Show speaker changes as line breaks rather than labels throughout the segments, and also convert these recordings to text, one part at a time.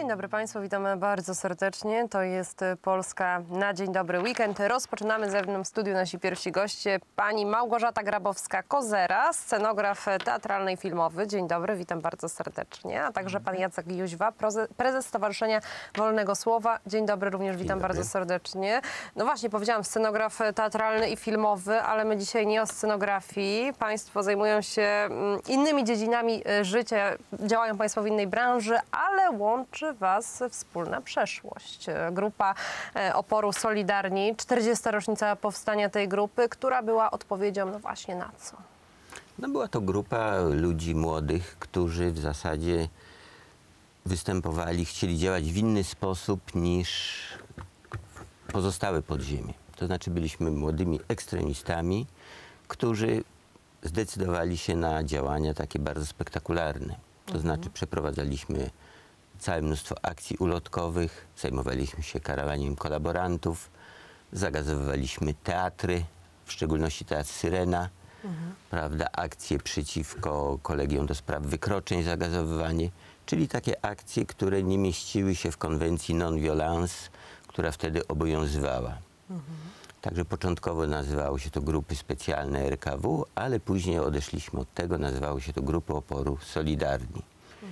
dobry Państwu, witamy bardzo serdecznie. To jest Polska na Dzień Dobry Weekend. Rozpoczynamy ze mną w studiu nasi pierwsi goście. Pani Małgorzata Grabowska-Kozera, scenograf teatralny i filmowy. Dzień dobry, witam bardzo serdecznie. A także pan Jacek Jóźwa, prezes Stowarzyszenia Wolnego Słowa. Dzień dobry, również witam bardzo serdecznie. No właśnie, powiedziałam, scenograf teatralny i filmowy, ale my dzisiaj nie o scenografii. Państwo zajmują się innymi dziedzinami życia, działają Państwo w innej branży, ale łączy Was wspólna przeszłość. Grupa oporu Solidarni, 40. rocznica powstania tej grupy, która była odpowiedzią, no właśnie, na co?
No była to grupa ludzi młodych, którzy w zasadzie występowali, chcieli działać w inny sposób niż pozostałe podziemie. To znaczy byliśmy młodymi ekstremistami, którzy zdecydowali się na działania takie bardzo spektakularne. To znaczy przeprowadzaliśmy całe mnóstwo akcji ulotkowych, zajmowaliśmy się karawaniem kolaborantów, zagazowywaliśmy teatry, w szczególności Teatr Syrena, prawda, akcje przeciwko Kolegium do Spraw Wykroczeń, zagazowywanie, czyli takie akcje, które nie mieściły się w konwencji non-violence, która wtedy obowiązywała. Także początkowo nazywało się to Grupy Specjalne RKW, ale później odeszliśmy od tego, nazywało się to Grupy Oporu Solidarni.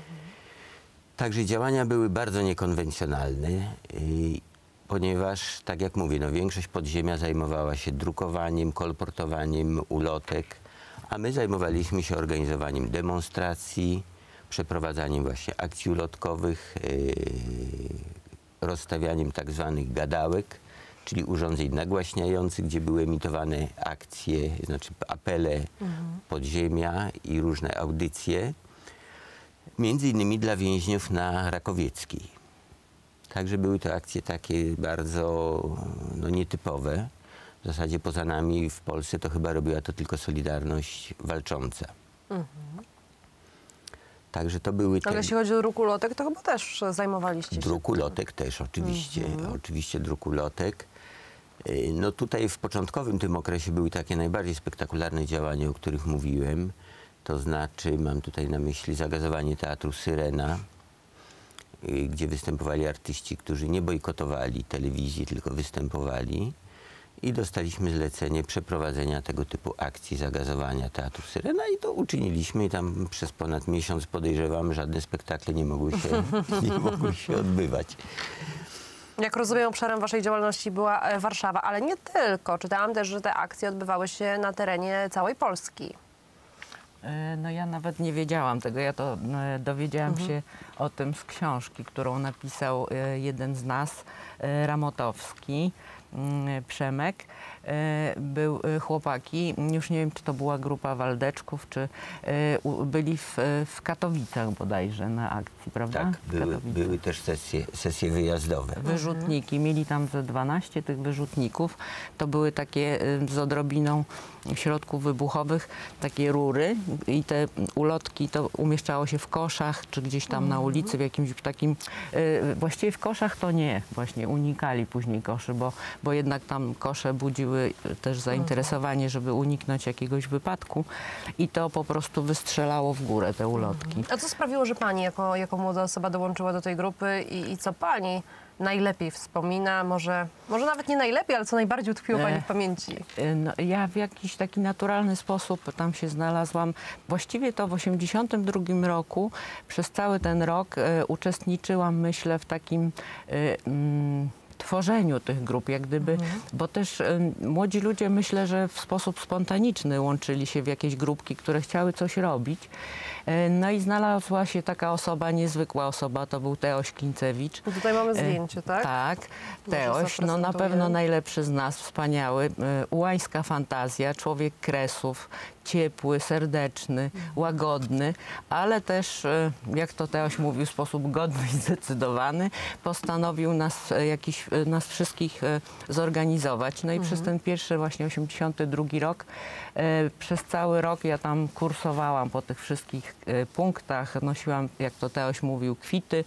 Także działania były bardzo niekonwencjonalne, ponieważ, tak jak mówię, no, większość podziemia zajmowała się drukowaniem, kolportowaniem ulotek, a my zajmowaliśmy się organizowaniem demonstracji, przeprowadzaniem właśnie akcji ulotkowych, rozstawianiem tak zwanych gadałek, czyli urządzeń nagłaśniających, gdzie były emitowane akcje, znaczy apele podziemia i różne audycje, między innymi dla więźniów na Rakowieckiej. Także były to akcje takie bardzo nietypowe. W zasadzie poza nami w Polsce to chyba robiła to tylko Solidarność Walcząca. Także to były te...
Ale jeśli chodzi o druk ulotek, to chyba też zajmowaliście się.
Druk ulotek też, oczywiście. Oczywiście druk ulotek. No tutaj w początkowym tym okresie były takie najbardziej spektakularne działania, o których mówiłem. To znaczy, mam tutaj na myśli zagazowanie Teatru Syrena, gdzie występowali artyści, którzy nie bojkotowali telewizji, tylko występowali. I dostaliśmy zlecenie przeprowadzenia tego typu akcji zagazowania Teatru Syrena i to uczyniliśmy i tam przez ponad miesiąc, podejrzewam, żadne spektakle nie mogły się odbywać.
Jak rozumiem, obszarem waszej działalności była Warszawa, ale nie tylko. Czytałam też, że te akcje odbywały się na terenie całej Polski.
No ja nawet nie wiedziałam tego. Ja to dowiedziałam się o tym z książki, którą napisał jeden z nas, Ramotowski, Przemek. Był chłopaki, już nie wiem, czy to była grupa Waldeczków, czy byli w Katowicach bodajże na akcji, prawda?
Tak, były też sesje wyjazdowe.
Wyrzutniki, mieli tam ze 12 tych wyrzutników. To były takie z odrobiną środków wybuchowych, takie rury i te ulotki to umieszczało się w koszach, czy gdzieś tam na ulicy, w jakimś takim, właściwie w koszach to nie, właśnie unikali później koszy, bo jednak tam kosze budziły też zainteresowanie, żeby uniknąć jakiegoś wypadku i to po prostu wystrzelało w górę te ulotki.
A co sprawiło, że pani jako młoda osoba dołączyła do tej grupy i co pani najlepiej wspomina? Może nawet nie najlepiej, ale co najbardziej utkwiło pani w pamięci?
No, ja w jakiś taki naturalny sposób tam się znalazłam. Właściwie to w 1982 roku, przez cały ten rok uczestniczyłam, myślę, w takim tworzeniu tych grup, jak gdyby, bo też młodzi ludzie, myślę, że w sposób spontaniczny łączyli się w jakieś grupki, które chciały coś robić. No i znalazła się taka osoba, niezwykła osoba, to był Teoś Klincewicz.
I tutaj mamy zdjęcie, tak?
Tak, Teoś, no na pewno najlepszy z nas, wspaniały, ułańska fantazja, człowiek kresów, ciepły, serdeczny, łagodny, ale też, jak to Teoś mówił, w sposób godny i zdecydowany, postanowił nas wszystkich zorganizować. No i przez ten pierwszy właśnie 82 rok, przez cały rok ja tam kursowałam po tych wszystkich punktach, nosiłam, jak to Teoś mówił, kwity.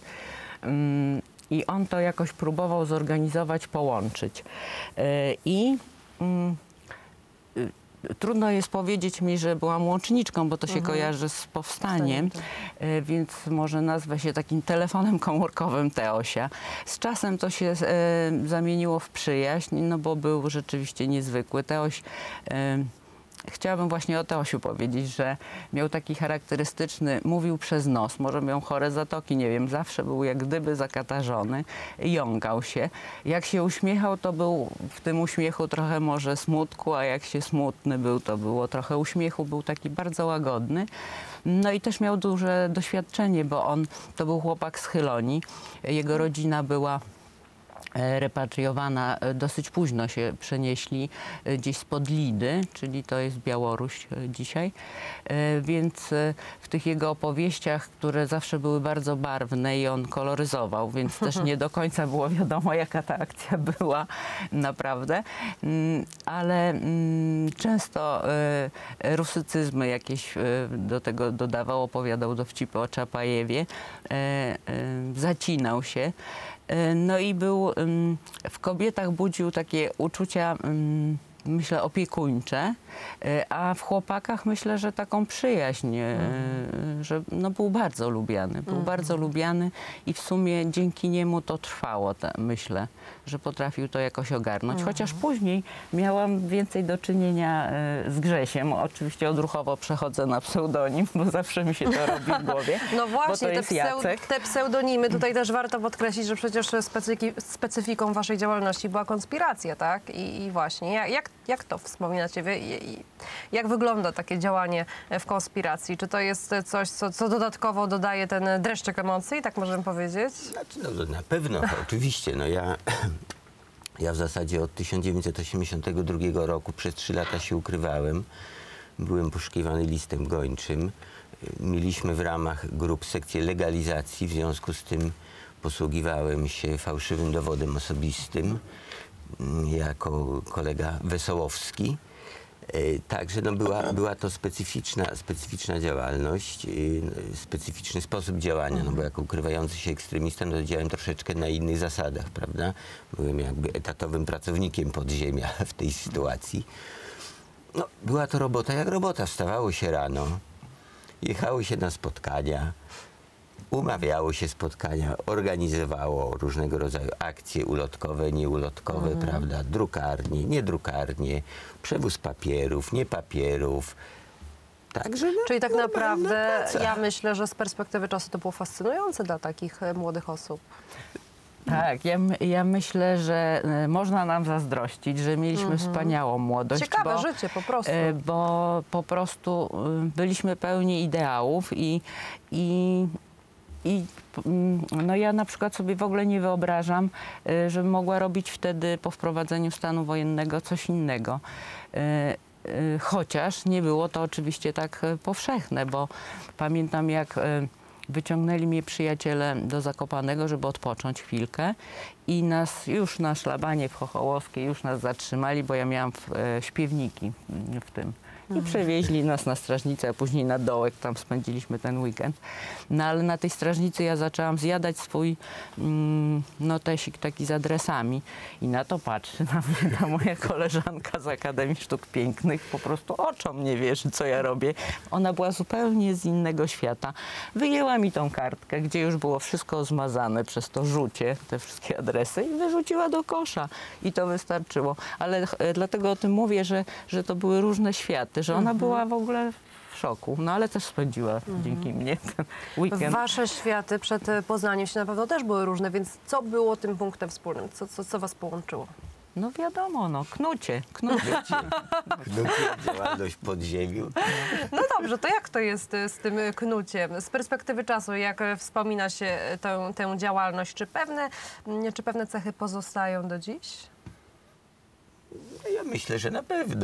I on to jakoś próbował zorganizować, połączyć. Trudno jest powiedzieć mi, że byłam łączniczką, bo to się kojarzy z powstaniem, więc może nazwę się takim telefonem komórkowym Teosia. Z czasem to się zamieniło w przyjaźń, no bo był rzeczywiście niezwykły. Teoś, chciałabym właśnie o Teosiu powiedzieć, że miał taki charakterystyczny, mówił przez nos, może miał chore zatoki, nie wiem, zawsze był jak gdyby zakatarzony, jąkał się. Jak się uśmiechał, to był w tym uśmiechu trochę może smutku, a jak się smutny był, to było trochę uśmiechu, był taki bardzo łagodny. No i też miał duże doświadczenie, bo to był chłopak z Chylonii, jego rodzina była repatriowana, dosyć późno się przenieśli gdzieś spod Lidy, czyli to jest Białoruś dzisiaj, więc w tych jego opowieściach, które zawsze były bardzo barwne i on koloryzował, więc też nie do końca było wiadomo, jaka ta akcja była naprawdę, ale często rusycyzmy jakieś do tego dodawał, opowiadał dowcipy o Czapajewie, zacinał się. No i był, w kobietach budził takie uczucia, myślę, opiekuńcze, a w chłopakach myślę, że taką przyjaźń, że no, był bardzo lubiany. Był bardzo lubiany i w sumie dzięki niemu to trwało, myślę, że potrafił to jakoś ogarnąć. Chociaż później miałam więcej do czynienia z Grzesiem. Oczywiście odruchowo przechodzę na pseudonim, bo zawsze mi się to robi w głowie.
No właśnie,
bo to jest Jacek.
te pseudonimy, tutaj też warto podkreślić, że przecież specyfiką waszej działalności była konspiracja, tak? I właśnie, jak to wspominacie? Jak wygląda takie działanie w konspiracji? Czy to jest coś, co dodatkowo dodaje ten dreszczyk emocji, tak możemy powiedzieć?
Znaczy, no, na pewno, oczywiście. No, ja w zasadzie od 1982 roku przez 3 lata się ukrywałem. Byłem poszukiwany listem gończym. Mieliśmy w ramach grup sekcję legalizacji, w związku z tym posługiwałem się fałszywym dowodem osobistym jako kolega Wesołowski. Także no, była to specyficzna działalność, specyficzny sposób działania, no bo jako ukrywający się ekstremista no, działałem troszeczkę na innych zasadach, prawda? Byłem jakby etatowym pracownikiem podziemia w tej sytuacji. No, była to robota jak robota. Wstawało się rano, jechało się na spotkania, umawiało się spotkania, organizowało różnego rodzaju akcje ulotkowe, nieulotkowe, prawda, drukarnie, niedrukarnie, przewóz papierów, nie papierów. Także, no,
Czyli tak naprawdę
praca.
ja myślę, że z perspektywy czasu to było fascynujące dla takich młodych osób.
Tak, ja myślę, że można nam zazdrościć, że mieliśmy wspaniałą młodość.
Ciekawe życie po prostu.
Bo po prostu byliśmy pełni ideałów i no ja na przykład sobie w ogóle nie wyobrażam, żebym mogła robić wtedy po wprowadzeniu stanu wojennego coś innego. Chociaż nie było to oczywiście tak powszechne, bo pamiętam jak wyciągnęli mnie przyjaciele do Zakopanego, żeby odpocząć chwilkę i nas już na szlabanie w Chochołowskiej już nas zatrzymali, bo ja miałam śpiewniki w tym. I przewieźli nas na strażnicę, a później na Dołek, tam spędziliśmy ten weekend. No ale na tej strażnicy ja zaczęłam zjadać swój notesik taki z adresami i na to patrzy na mnie ta moja koleżanka z Akademii Sztuk Pięknych, po prostu oczom nie wierzy, co ja robię. Ona była zupełnie z innego świata. Wyjęła mi tą kartkę, gdzie już było wszystko zmazane przez to rzucie, te wszystkie adresy i wyrzuciła do kosza. I to wystarczyło. Ale dlatego o tym mówię, że to były różne światy, że ona była w ogóle w szoku, no ale też spędziła dzięki mnie ten weekend.
Wasze światy przed Poznaniem się na pewno też były różne, więc co było tym punktem wspólnym? Co was połączyło?
No wiadomo, no knucie.
Działalność w podziemiu.
No dobrze, to jak to jest z tym knuciem? Z perspektywy czasu, jak wspomina się tę działalność, czy pewne cechy pozostają do dziś?
Ja myślę, że na pewno.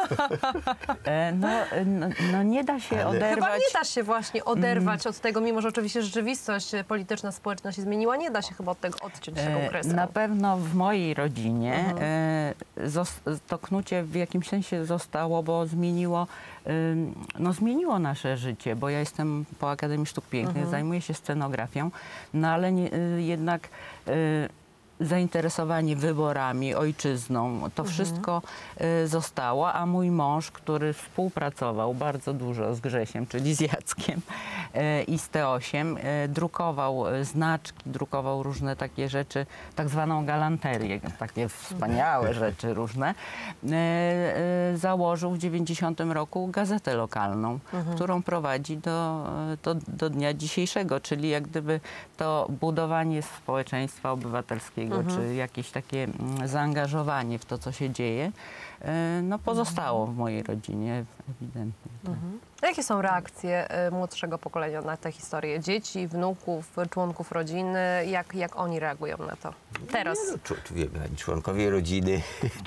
No nie da się oderwać.
Chyba nie da się właśnie oderwać od tego, mimo że oczywiście rzeczywistość polityczna, społeczna się zmieniła, nie da się chyba od tego odciąć taką kreską.
Na pewno w mojej rodzinie to knucie w jakimś sensie zostało, bo zmieniło nasze życie, bo ja jestem po Akademii Sztuk Pięknych, zajmuję się scenografią, no ale jednak zainteresowanie wyborami, ojczyzną, to wszystko zostało, a mój mąż, który współpracował bardzo dużo z Grzesiem, czyli z Jackiem i z Teosiem, drukował znaczki, drukował różne takie rzeczy, tak zwaną galanterię, takie wspaniałe rzeczy różne, założył w 90 roku gazetę lokalną, którą prowadzi do dnia dzisiejszego, czyli jak gdyby to budowanie społeczeństwa obywatelskiego, czy jakieś takie zaangażowanie w to, co się dzieje, no pozostało w mojej rodzinie ewidentnie.
A jakie są reakcje młodszego pokolenia na tę historię? Dzieci, wnuków, członków rodziny, jak oni reagują na to teraz?
Członkowie rodziny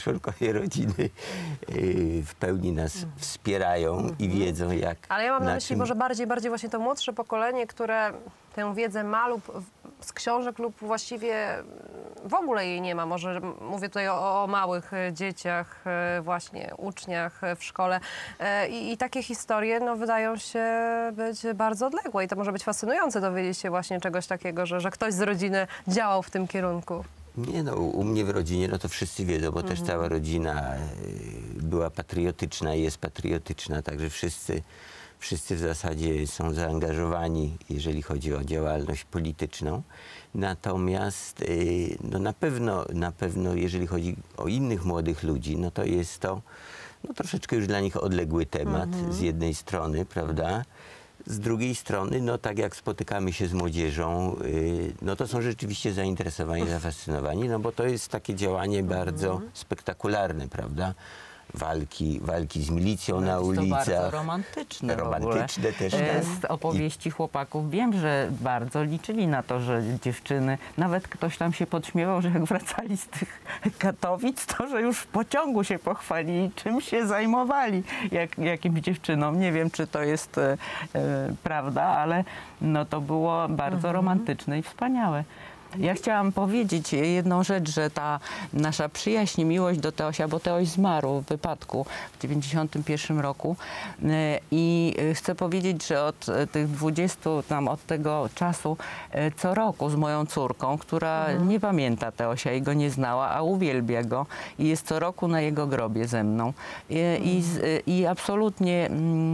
w pełni nas wspierają i wiedzą, jak.
Ale ja mam na myśli może bardziej właśnie to młodsze pokolenie, które tę wiedzę ma lub z książek lub właściwie w ogóle jej nie ma. Może mówię tutaj o małych dzieciach, właśnie uczniach w szkole. I takie historie no, wydają się być bardzo odległe i to może być fascynujące dowiedzieć się właśnie czegoś takiego, że ktoś z rodziny działał w tym kierunku.
Nie no, u mnie w rodzinie no to wszyscy wiedzą, bo też cała rodzina była patriotyczna i jest patriotyczna, także wszyscy w zasadzie są zaangażowani, jeżeli chodzi o działalność polityczną. Natomiast no na pewno jeżeli chodzi o innych młodych ludzi, no to jest to no troszeczkę już dla nich odległy temat z jednej strony, prawda? Z drugiej strony, no tak jak spotykamy się z młodzieżą, no to są rzeczywiście zainteresowani, zafascynowani, no bo to jest takie działanie bardzo spektakularne, prawda? Walki z milicją na ulicach.
To bardzo romantyczne
Romantyczne też.
Z opowieści chłopaków wiem, że bardzo liczyli na to, że dziewczyny, nawet ktoś tam się podśmiewał, że jak wracali z tych Katowic, to że już w pociągu się pochwalili, czym się zajmowali, jakimś dziewczynom. Nie wiem, czy to jest prawda, ale no to było bardzo romantyczne i wspaniałe. Ja chciałam powiedzieć jedną rzecz, że ta nasza przyjaźń i miłość do Teosia, bo Teoś zmarł w wypadku w 91 roku i chcę powiedzieć, że od tych 20, od tego czasu co roku z moją córką, która nie pamięta Teosia i go nie znała, a uwielbia go i jest co roku na jego grobie ze mną. I absolutnie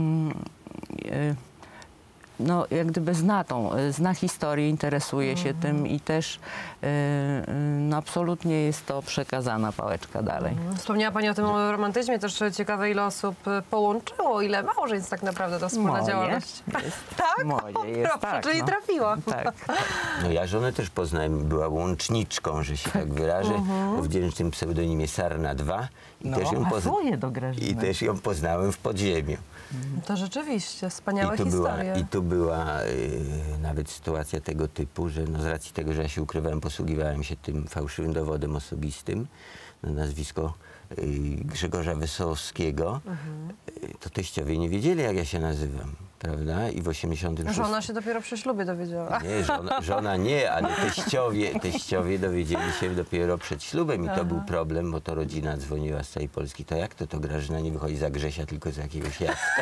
no, jak gdyby zna historię, interesuje się tym i też no, absolutnie jest to przekazana pałeczka dalej.
Wspomniała Pani o tym romantyzmie, też ciekawe ile osób połączyło, ile małżeństw tak naprawdę to wspólna działalność. Tak?
Moje jest,
proszę, czyli trafiło.
Tak.
No ja żonę też poznałem, była łączniczką, że się tak wyrażę, o wdzięcznym pseudonimie Sarna 2 i
i
też ją poznałem w podziemiu.
To rzeczywiście wspaniałe historie.
I tu była nawet sytuacja tego typu, że no z racji tego, że ja się ukrywałem, posługiwałem się tym fałszywym dowodem osobistym na nazwisko Grzegorza Wesołowskiego, to teściowie nie wiedzieli, jak ja się nazywam, prawda? I w 86...
Żona się dopiero przy ślubie dowiedziała.
Nie, żona nie, ale teściowie dowiedzieli się dopiero przed ślubem i to był problem, bo to rodzina dzwoniła z całej Polski. To jak to Grażyna nie wychodzi za Grzesia, tylko z jakiegoś Jacka?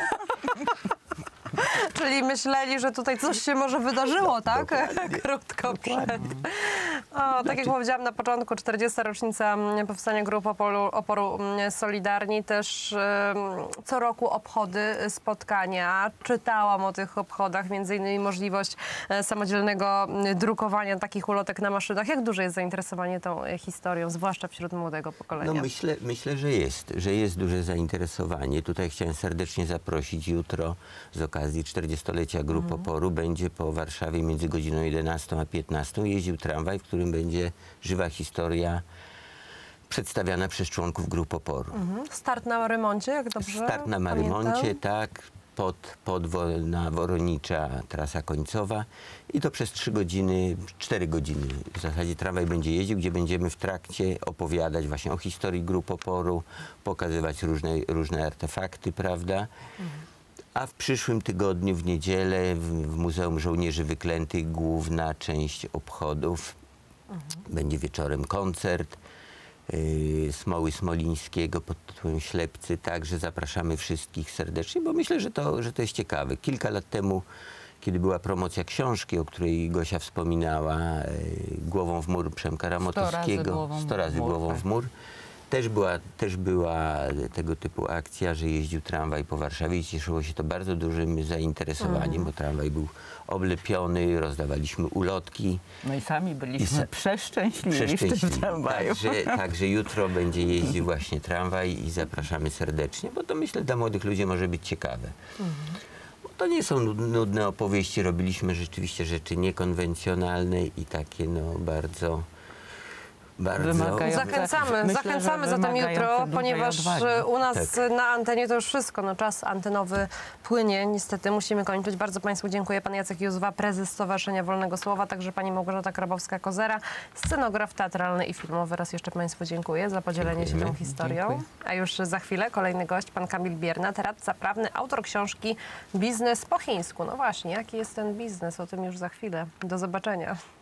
Czyli myśleli, że tutaj coś się może wydarzyło, tak? Krótko przed. Tak jak powiedziałam na początku, 40. rocznica powstania Grupy Oporu Solidarni. Też co roku obchody, spotkania. Czytałam o tych obchodach, między innymi możliwość samodzielnego drukowania takich ulotek na maszynach. Jak duże jest zainteresowanie tą historią, zwłaszcza wśród młodego pokolenia?
No myślę, że jest duże zainteresowanie. Tutaj chciałem serdecznie zaprosić jutro z okazji 40-lecia Grup Oporu będzie po Warszawie między godziną 11 a 15 jeździł tramwaj, w którym będzie żywa historia przedstawiana przez członków Grup Oporu.
Start na Marymoncie, jak dobrze
Start na Marymoncie, tak. Podwolna Woronicza, trasa końcowa i to przez 4 godziny w zasadzie tramwaj będzie jeździł, gdzie będziemy w trakcie opowiadać właśnie o historii Grup Oporu, pokazywać różne artefakty, prawda? A w przyszłym tygodniu, w niedzielę, w Muzeum Żołnierzy Wyklętych główna część obchodów. Będzie wieczorem koncert Smoły Smolińskiego pod tytułem Ślepcy. Także zapraszamy wszystkich serdecznie, bo myślę, że to jest ciekawe. Kilka lat temu kiedy była promocja książki, o której Gosia wspominała, Głową w mur Przemka Ramotowskiego, 100 razy głową w mur. Też była tego typu akcja, że jeździł tramwaj po Warszawie i cieszyło się to bardzo dużym zainteresowaniem, bo tramwaj był oblepiony, rozdawaliśmy ulotki.
No i sami byliśmy przeszczęśliwi w tym tramwaju.
Także jutro będzie jeździł właśnie tramwaj i zapraszamy serdecznie, bo to myślę dla młodych ludzi może być ciekawe. Bo to nie są nudne opowieści, robiliśmy rzeczywiście rzeczy niekonwencjonalne i takie no bardzo...
Zachęcamy zatem jutro, ponieważ u nas na antenie to już wszystko. No, czas antenowy płynie. Niestety musimy kończyć. Bardzo Państwu dziękuję. Pan Jacek Józwa, prezes Stowarzyszenia Wolnego Słowa, także pani Małgorzata Grabowska-Kozera, scenograf teatralny i filmowy. Raz jeszcze Państwu dziękuję za podzielenie się tą historią. Dziękuję. A już za chwilę kolejny gość, pan Kamil Biernat, radca prawny, autor książki Biznes po chińsku. No właśnie, jaki jest ten biznes? O tym już za chwilę. Do zobaczenia.